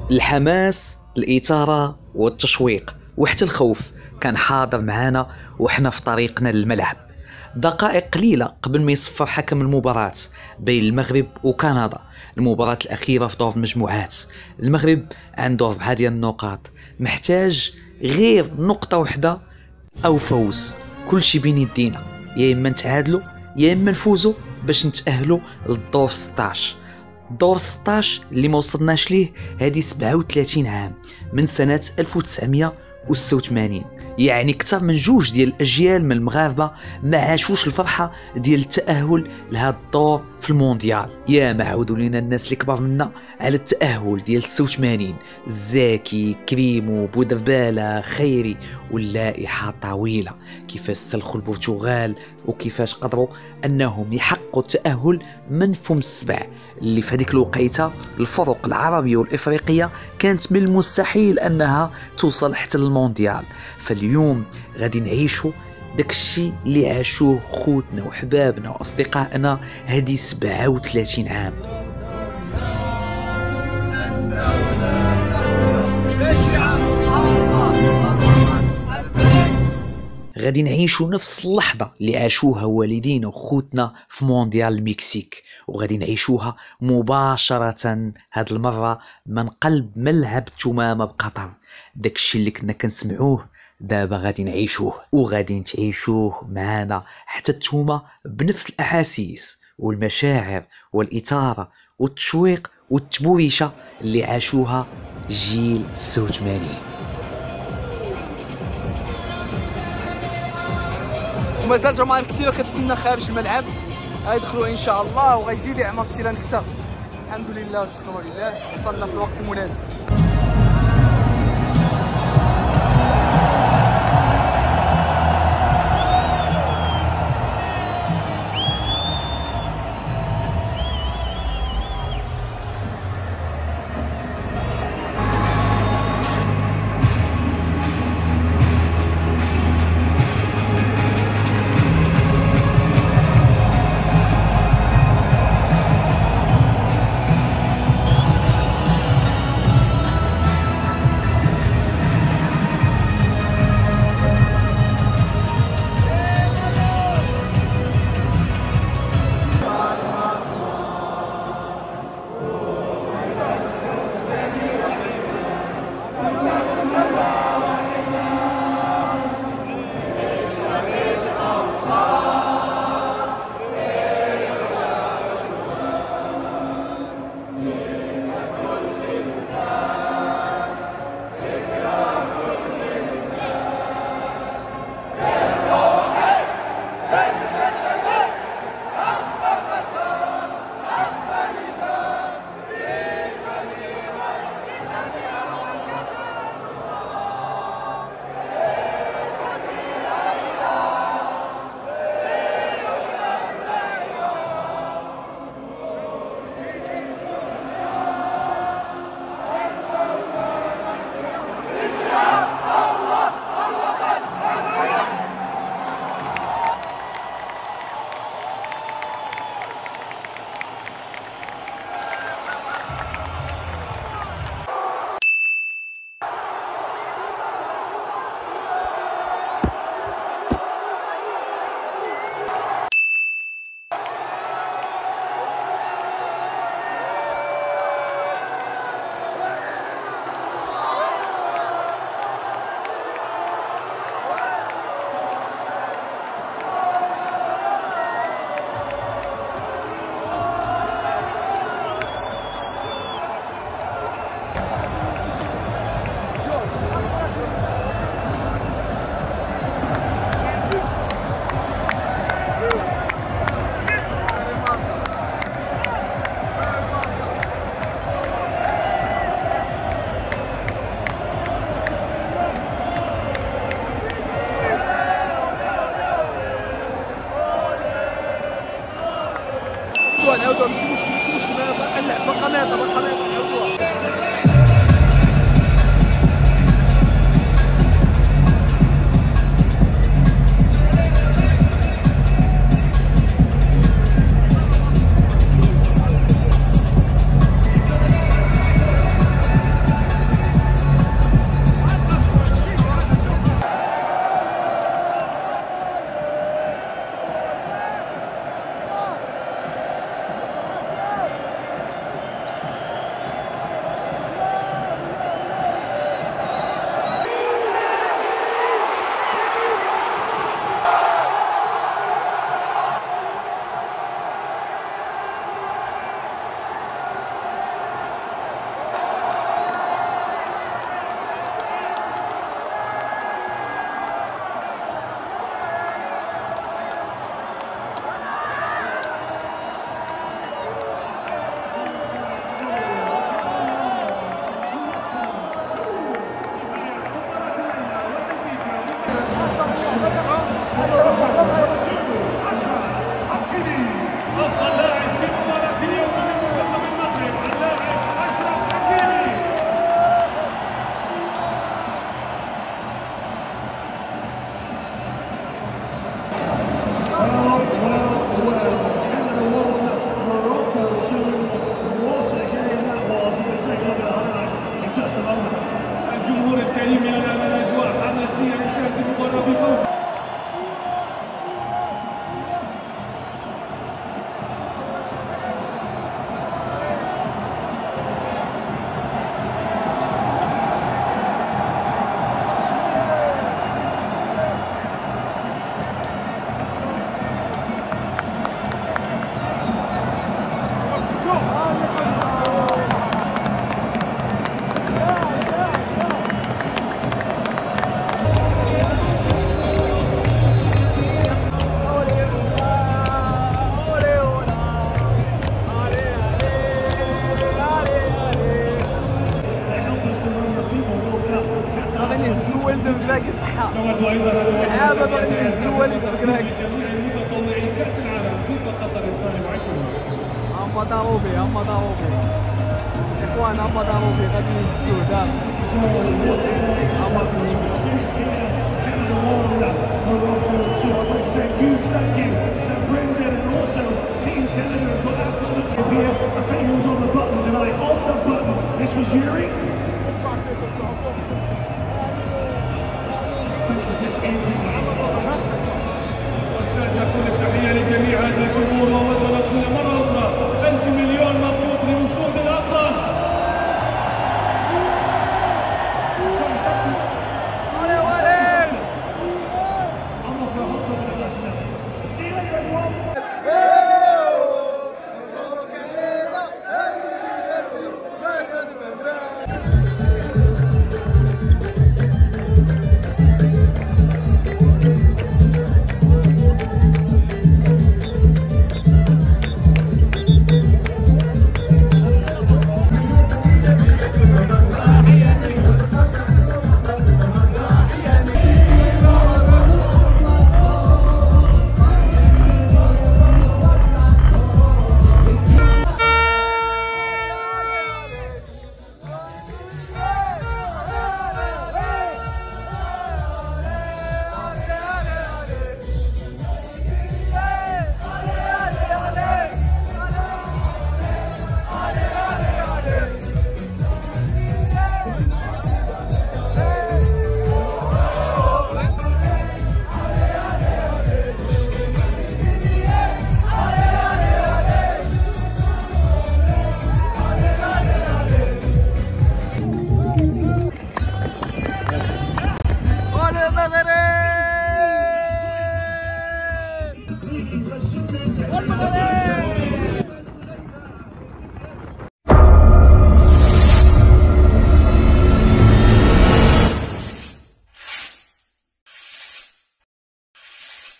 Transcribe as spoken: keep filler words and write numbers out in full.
الحماس، الإثارة والتشويق وحتى الخوف كان حاضر معنا وحنا في طريقنا للملعب. دقائق قليلة قبل ما يصفر حكم المباراة بين المغرب وكندا، المباراة الأخيرة في دور المجموعات. المغرب عنده أربعة ديال النقاط، محتاج غير نقطة واحدة أو فوز، كل شي بين يدينا، يا إما نتعادلوا يا إما نفوزوا باش نتأهلوا للدور ستطاش. دور ستطاش اللي ما وصلناش ليه هذه سبعة وثلاثين عام من سنة ألف وتسعمائة وستة وثمانين، يعني اكثر من جوج ديال الاجيال من المغاربه ما عاشوش الفرحه ديال التاهل لهذا الدور في المونديال. يا ما عاودوا لينا الناس اللي كبار منا على التاهل ديال ستة وثمانين، زاكي، كريمو، بودرباله، خيري، واللائحه طويله كيفاش سلخوا البرتغال وكيفاش قدروا انهم يحققوا التاهل من فم السبع، اللي في هذيك الوقيته الفرق العربيه والافريقيه كانت من المستحيل انها توصل حتى للمونديال. فاليوم غادي نعيشوا داك الشيء اللي عاشوه خوتنا وحبابنا واصدقائنا هذه سبعة وثلاثين عام. غادي نعيشوا نفس اللحظة اللي عاشوها والدينا وخوتنا في مونديال المكسيك، وغادي نعيشوها مباشرة هاد المرة من قلب ملعب تمامة بقطر. داك الشيء اللي كنا كنسمعوه دابا غادي نعيشوه، وغادي تعيشوه معنا حتى نتوما بنفس الأحاسيس والمشاعر والإثارة والتشويق والتبويشة اللي عاشوها جيل ستة وثمانين. ومازال جماهير كثيره كتسنى خارج الملعب، غيدخلوا ان شاء الله وغيزيد يعمر التيران كثر. الحمد لله والشكر لله، وصلنا في الوقت المناسب. نعاودوها ماشي مشكل ماشي مشكل باقا اللعب باقا ناضه باقا ناضه نعاودوها. أفضل لاعب في مباراة اليوم من منتخب المغرب اللاعب أشرف حكيمي. الجمهور الكريم ينال الأجواء حماسية لانتهت المباراة بفوز. الزول دبكراكي صحة. نود أيضا أن لعابة باغيين الزول دبكراكي. جميع المتطوعين كأس العالم فيفا قطر الثاني وعشرين. أما ضروبي أما ضروبي إخوان أما ضروبي غادي ينزلوه دابا. أما Huge thank you to Brendan and also Team Canada who got absolutely here. I'll tell you who's on the button tonight. On the button, this was Yuri. كل التحية لجميع هذا الجمهور ومرة مرة أخرى ألف مليون مبروك لأسود الأطلس. See you later everyone.